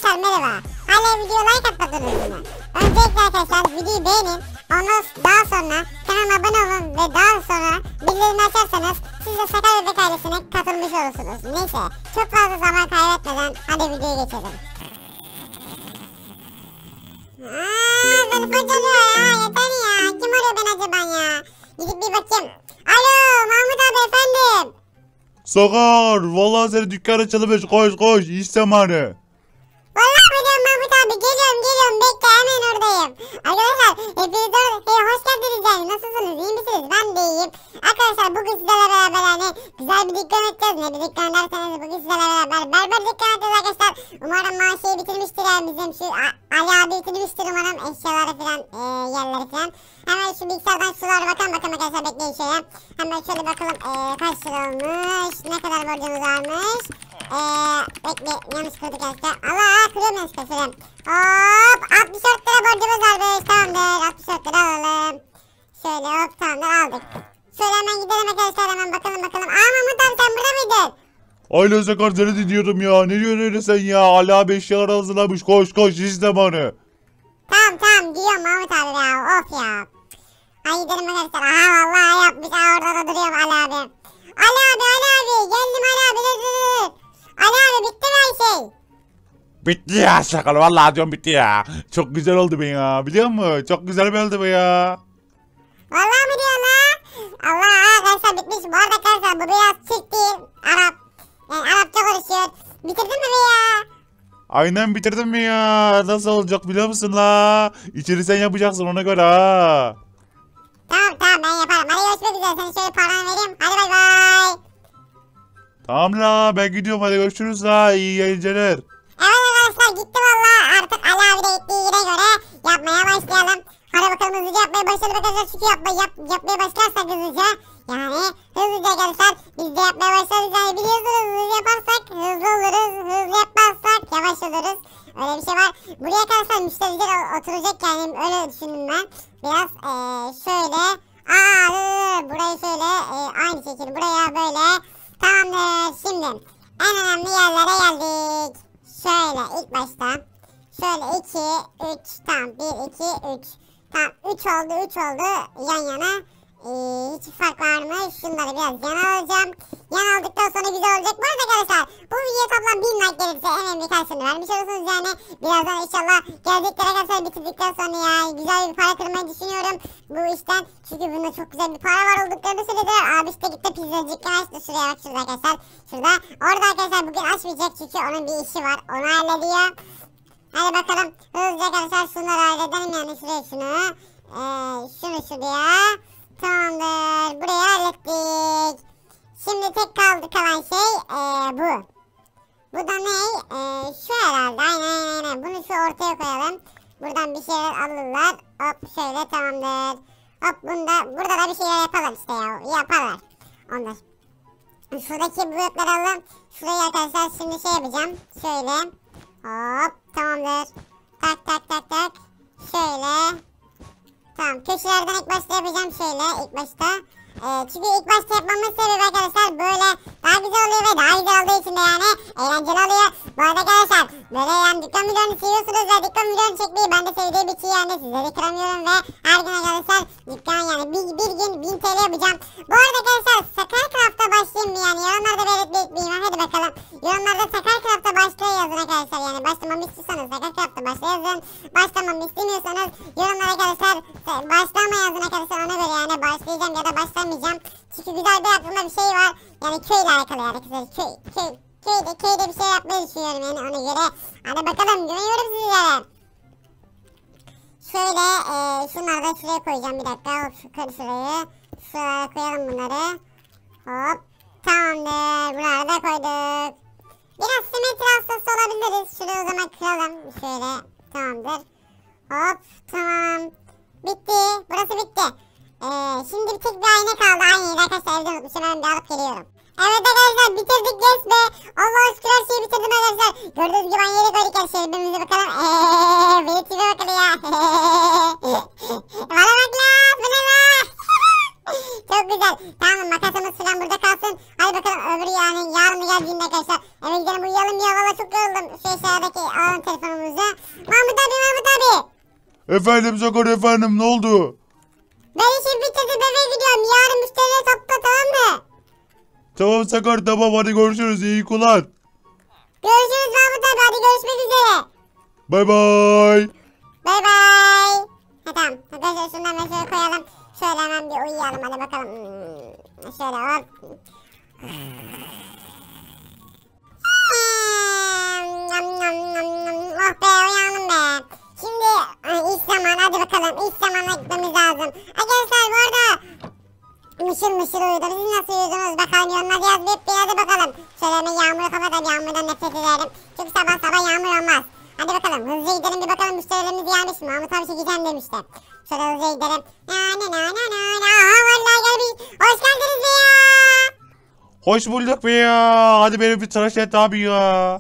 Arkadaşlar merhaba. Hala video like atmadınız mı? Öncelikle arkadaşlar videoyu beğenin. Ondan daha sonra kanalıma abone olun ve daha sonra bildirimleri açarsanız siz de Sakar Bebek ailesine katılmış olursunuz. Neyse çok fazla zaman kaybetmeden hadi videoya geçelim. Telefon çalıyor ya, yeter ya. Kim arıyor ben acaba ya? Gidip bir bakayım. Alo Mahmut abi efendim. Sakar, vallahi seni dükkana çalımış. Koş iş zamanı. Vallahi biliyorum Mahmut abi, geliyorum bekle, hemen oradayım. Arkadaşlar hepiniz hoş geldiniz yani, nasılsınız, iyi misiniz? Ben de iyiyim. Arkadaşlar bugün sizlerle beraber hani güzel bir dükkan edeceğiz. Ne bir dükkan derseniz bugün sizlerle beraber berber dükkan edeceğiz arkadaşlar. Umarım maaşıyı bitirmiştir yani bizim şu Ali abi bitirmiştir umarım, eşyaları falan yerleri falan. Hemen şu bilgisayardan şuralara bakalım arkadaşlar, bekleyin şöyle. Hemen şöyle bakalım kaç lira olmuş, ne kadar borcumuz varmış. Bekle, yanlış kırdık arkadaşlar. Allah, kırıyorum yanlış kırıyorum. Hop, 64 lira borcumuz varmış, tamamdır, 64 lira alalım. Şöyle hop, tamamdır, aldık. Şöyle hemen gidelim arkadaşlar, hemen bakalım. Mahmut abi sen burada mıydın? Aynen Sakar, seni dinliyorum ya. Ne diyorsun öyle sen ya? Ali abi eşyaları hazırlamış. Koş iş zamanı. Tamam diyorum Mahmut abi ya, of ya. Hadi gidelim arkadaşlar. Aha vallahi yapmış, orada da duruyorum Ali abi. Ali abi geldim Ali abi, dur. Ali abi bitti mi her şey? Bitti ya Sakar, vallahi diyorum bitti ya. Çok güzel oldu bu ya, biliyor musun? Çok güzel oldu bu ya. Vallahi mi diyorsun ha? Allah, arkadaşlar bitmiş. Bu arada arkadaşlar bu biraz Türk değil, Arap. Yani Arapça konuşuyor. Bitirdin mi be ya? Aynen bitirdim mi ya? Nasıl olacak biliyor musun la? İçeri sen yapacaksın ona göre ha. Tamam ben yaparım. Hadi görüşmek üzere. Sana şöyle paranı vereyim. Hadi bay bay. Tamam la, ben gidiyorum, hadi görüşürüz la, iyi eğlenceler. Evet arkadaşlar gitti valla. Artık Ali abi de gittiği yere göre yapmaya başlayalım. Hadi bakalım hızlıca yapmaya başladık arkadaşlar. Çünkü yapmaya başlarsak hızlıca. Yani hızlıca arkadaşlar biz de yapmaya başlarız. Yani biliyorsunuz hızlı yaparsak hızlı oluruz. Hızlı yapmazsak yavaş oluruz. Öyle bir şey var. Buraya arkadaşlar müşteriler oturacak yani, öyle düşündüm ben. Biraz şöyle. Burayı şöyle aynı şekilde buraya böyle. Tamamdır. Şimdi en önemli yerlere geldik. Şöyle ilk başta. Şöyle 2, 3. Tamam 1, 2, 3. Tamam 3 oldu yan yana. Hiç fark var mı? Şunları biraz yana alacağım. Yan aldıktan sonra güzel olacak. Bu arada arkadaşlar bu videoya toplam 1000 like gelirse en önemli karşılığını vermiş olursunuz yani. Birazdan inşallah gelecekler arkadaşlar, bitirdikten sonra ya güzel bir para kırmayı düşünüyorum bu işten. Çünkü bunda çok güzel bir para var olduklarını söylediler. Abi işte gitti pizzacıkken açtı, şuraya bak şurada arkadaşlar. Şurada. Orada arkadaşlar bugün açmayacak çünkü onun bir işi var. Onu hallediyor. Hadi bakalım hızlıca arkadaşlar şunları halledelim yani, şuraya şunu şuraya. Tamamdır, buraya hallettik. Şimdi tek kalan şey bu. Bu da ne? Şu herhalde, aynen. Bunu şu ortaya koyalım. Buradan bir şeyler alırlar. Hop şöyle, tamamdır. Hop burada da bir şeyler yaparlar işte ya. Yaparlar onlar. Şuradaki blokları alalım. Şurayı arkadaşlar şimdi şey yapacağım. Şöyle. Hop tamamdır. Tak. Şöyle. Tamam, köşelerden ilk başta yapacağım şöyle ilk başta. Çünkü ilk başta yapmamın sebebi arkadaşlar böyle daha güzel oluyor ve daha güzel olduğu için de yani eğlenceli oluyor. Bu arada arkadaşlar böyle yani dükkan videonu seviyorsunuz ve dükkan videonu çekmeyi ben de sevdiğim için yani sizleri kıramıyorum ve her gün arkadaşlar dükkan yani bir gün 1000 TL yapacağım. Bu arada arkadaşlar Sakarcraft'a başlayayım mı yani, yorumlarda belirtmeyi, hadi bakalım. Yorumlarda Sakarcraft'a başla yazın arkadaşlar, yani başlamamı istiyorsanız Sakarcraft'a başla yazın. Başlamamı istemiyorsanız yorumlara arkadaşlar başlama yazın arkadaşlar, ona göre yani başlayacağım ya da başlamayacağım. Çünkü güzel bir aklımda bir şey var. Yani köyle alakalı yani arkadaşlar. Köyde bir şey yapmayı düşünüyorum yani, ona göre. Hadi bakalım, güveniyorum sizlere. Şöyle şunları da şuraya koyacağım, bir dakika. Hop şurayı. Şuraya koyalım bunları. Hop. Tamamdır. Bunları da koyduk. Biraz simetri hastası olabiliriz. Şurayı o zaman kıralım. Şöyle. Tamamdır. Hop. Tamam. Bitti. Burası bitti. Şimdi bir tek bir ayna kaldı. Aynayı arkadaşlar evde unutmuşum. Hemen bir alıp geliyorum. Evet arkadaşlar bitirdik, yes be. Allah'a şükür her şeyi bitirdim arkadaşlar. Gördüğünüz gibi aynı yere koyduk her şeyi. Birbirimize bakalım. Beni tipe bakalım ya. Bana bak la. Bu ne la? Çok güzel. Tamam, makasımız falan burada kalsın. Hadi bakalım öbür yani yarın geldiğinde arkadaşlar. Eve gidelim, uyuyalım ya. Valla çok yoruldum. şu eşyalardaki alalım telefonumuzu. Mahmut abi. Efendim Sakar efendim ne oldu? Ben işi bitirdim eve gidiyorum. Yarın müşterileri topla, tamam mı? Tamam Sakar tamam hadi görüşürüz iyi kullan. Görüşürüz Mahmut abi, hadi görüşmek üzere. Bay bay. Bay bay. Ha tamam. Arkadaşlar şundan da şöyle koyalım. Şöyle hemen bir uyuyalım hadi bakalım. Şöyle hop. Oh be, uyandım be. Şimdi iş zamanı, hadi bakalım. İş zamanına gitmemiz lazım. Arkadaşlar bu arada mışıl uyudu. Siz nasıl uyudunuz bakalım, yorumlarda yazıp bir hadi bakalım. Şöyle hemen yağmuru kapatalım, yağmurdan nefret ederim. Çünkü sabah yağmur olmaz. Hadi bakalım hızlıca gidelim bir bakalım müşterilerimiz gelmiş mi? Mahmut abi çekeceğim demişti. Şöyle hızlıca gidelim. Aha vallahi gelmiş. Hoş geldiniz be ya. Hoş bulduk be ya. Hadi beni bir tıraş et abi ya.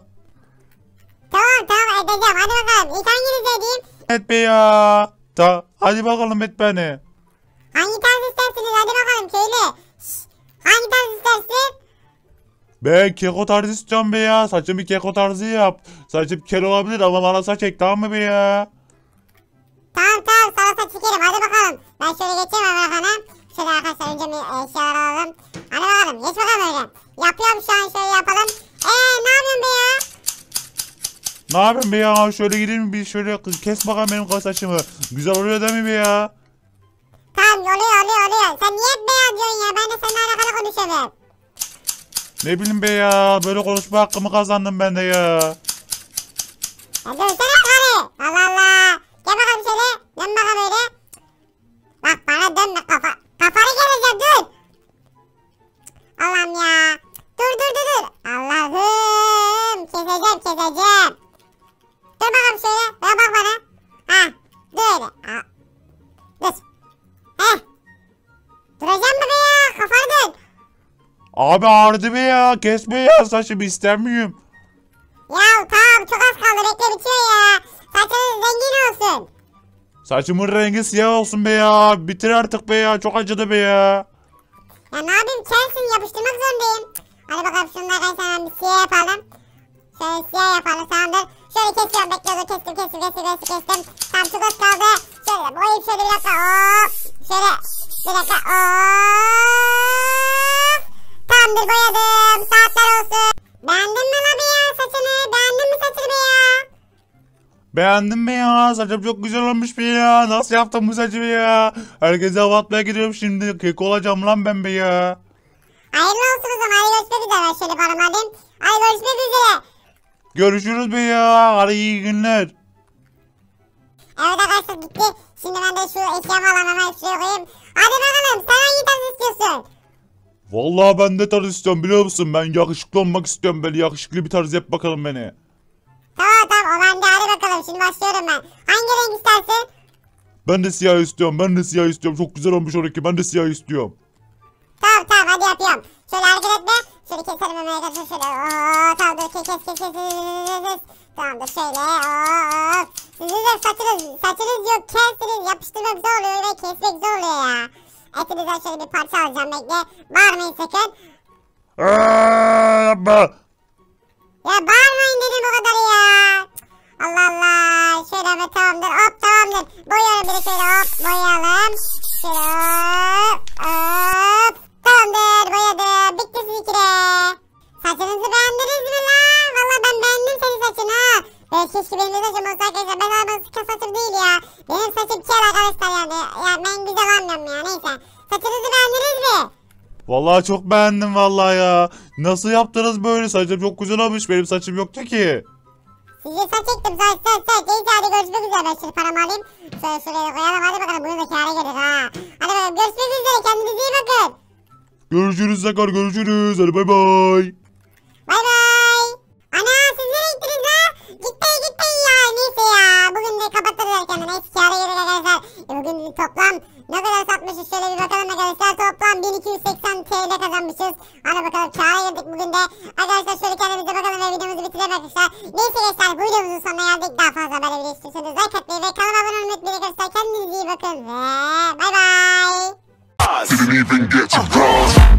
Tamam edeceğim, hadi bakalım. İlk hanginizi edeyim? Et be ya. Hadi bakalım et beni. Hangi tarz istersiniz, hadi bakalım köylü. Hangi tarz istersin? Ben keko tarzı istiyorum be ya. Saçımı keko tarzı yap. Saçım kel olabilir ama bana saç ek tamam mı be ya? Tamam sana saç çekerim, hadi bakalım. Ben şöyle geçeyim hemen hanım. Şöyle arkadaşlar önce bir eşyalar alalım. Hadi bakalım geç bakalım öyle. Yapıyorum şu an, şöyle yapalım. Ne yapıyorsun be ya? Ne yapayım be ya? Şöyle gideyim bir şöyle kes bakalım benim saçımı. Güzel oluyor değil mi be ya? Tamam oluyor. Sen niye hep beyaz diyorsun ya? Ben de seninle alakalı konuşuyorum. Ne bileyim be ya. Böyle konuşma hakkımı kazandım ben de ya. Ya dönsene karı. Allah Allah. Gel bakalım şöyle. Dön bakalım öyle. Bak bana dönme kafanı geleceğim dur. Allah'ım ya. Dur. Allah'ım. Keseceğim. Dur bakalım şöyle. Bak bana. Ha. Dur öyle. Dur. Heh. Duracağım mı be ya? Kafanı dön. Abi ağrıdı be ya. Kesme ya saçımı istemiyorum. Ya tamam çok az kaldı. Bekle bitiyor ya. Saçınız zengin olsun. Saçımın rengi siyah olsun be ya. Bitir artık be ya. Çok acıdı be ya. Ya ne yapayım, kelsin yapıştırmak zorundayım. Hadi bakalım şunları hemen bir siyah yapalım. Şöyle siyah yapalım, tamamdır. Şöyle kesiyorum, bekliyorum, kestim. Tamam çok az kaldı. Şöyle boyayıp şöyle bir dakika. Hop. Şöyle bir dakika. Hop. Tamamdır, boyadım. Saatler olsun. Beğendin mi la be ya saçını? Beğendin mi saçını be ya? Beğendim be ya. Saçım çok güzel olmuş be ya. Nasıl yaptın bu saçımı ya? Herkese hava atmaya gidiyorum şimdi. Kek olacağım lan ben be ya. Hayırlı olsun o zaman. Hadi görüşmek üzere. Ben şöyle paramı alayım. Hadi görüşmek üzere. Görüşürüz be ya. Hadi iyi günler. Evet arkadaşlar gitti. Şimdi ben de şu eşyamı alayım, hemen şuraya koyayım. Hadi bakalım sen hangi tarz istiyorsun? Vallahi ben de tarz istiyorum biliyor musun? Ben yakışıklı olmak istiyorum. Böyle yakışıklı bir tarz yap bakalım beni. Tamam o bende, hadi bakalım şimdi başlıyorum ben. Hangi renk istersin? Ben de siyah istiyorum. Çok güzel olmuş onunki. Ben de siyah istiyorum. Tamam hadi yapıyorum. Şöyle hareket etme. Şöyle keselim hemen arkadaşlar şöyle. Tamam dur kes. Tamamdır şöyle. Sizin de saçınız yok, kelsiniz. Yapıştırmak zor oluyor ve kesmek zor oluyor ya. Etinizden şöyle bir parça alacağım, bekle. Bağırmayın sakın. Yapma. Ya bağırmayın dedim o kadar ya. Allah Allah. Şöyle hemen tamamdır. Hop tamamdır. Boyayalım bir de şöyle hop boyayalım. Şöyle hop. Tamamdır boyadım. Bitti sizinki de. Saçınızı beğendiniz mi lan? Valla ben beğendim senin saçını ha. Keşke benim de saçım olsa arkadaşlar. Ben ama saçım değil ya. Benim saçım kel arkadaşlar yani. Ya ben güzel anlıyorum ya, neyse. Saçınızı beğendiniz mi? Vallahi çok beğendim vallahi ya. Nasıl yaptınız böyle? Saçım çok güzel olmuş. Benim saçım yoktu ki. Size saç ektim saç. Neyse hadi görüşmek üzere. Ben şimdi paramı alayım. Şöyle şuraya koyalım, hadi bakalım bunu da kâra gelir ha. Hadi bakalım görüşmek üzere, kendinize iyi bakın. Görüşürüz Sakar görüşürüz. Hadi bay bay. Bay bay. Ana siz nereye gittiniz ha? Gitmeyin ya, neyse ya. Bugün de kapatırız erkenden. Neyse kâra gelir arkadaşlar. Bugün toplam ne kadar satmışız şöyle bir bakalım arkadaşlar. Toplam 1280 TL kazanmışız. Hadi bakalım kâra girdik bugün de. Arkadaşlar şöyle kendimize bakalım ve videomuzu bitirelim arkadaşlar. Neyse gençler bu videomuzun sonuna geldik. Daha fazla böyle video istiyorsanız like atmayı ve kanalıma abone olmayı unutmayın arkadaşlar. Kendinize iyi bakın ve bay bay. Didn't even get to cross.